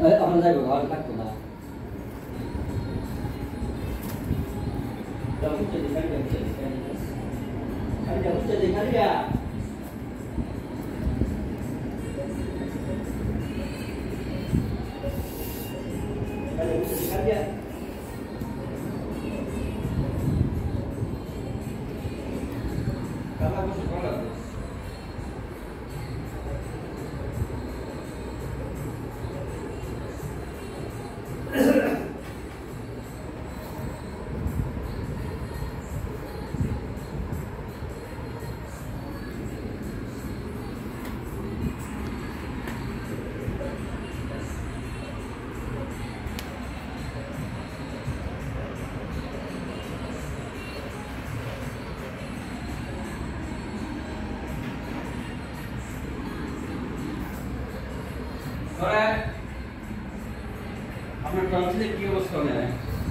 আমার যাইব ঘর থাকতো না আপনার টনসিলের কি অবস্থা নেয়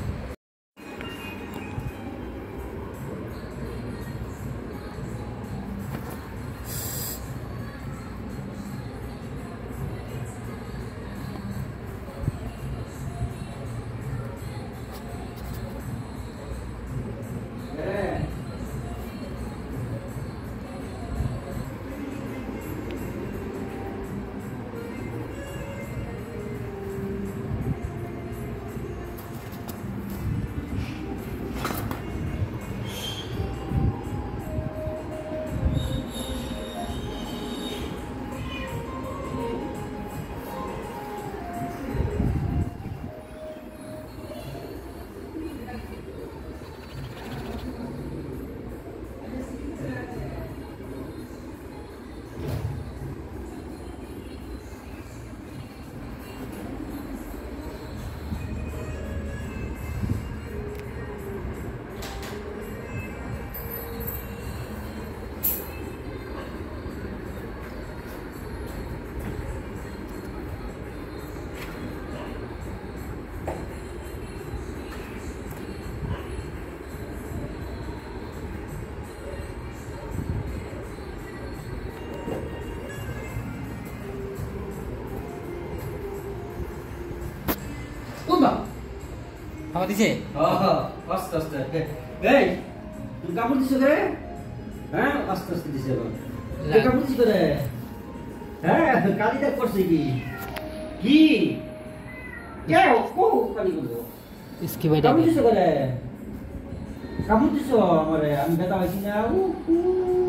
Apa dice? আস্তে আস্তে এই তুই কাপড় দিছ রে হ্যাঁ আস্তে আস্তে দিছে তুই কাপড় দিছ রে হ্যাঁ কালিটা করছে কি কি কে ও কালি করলো इसकी वजह কাপড় দিছ রে কাপড় দিছ আমারে আমি বেটা হইছি না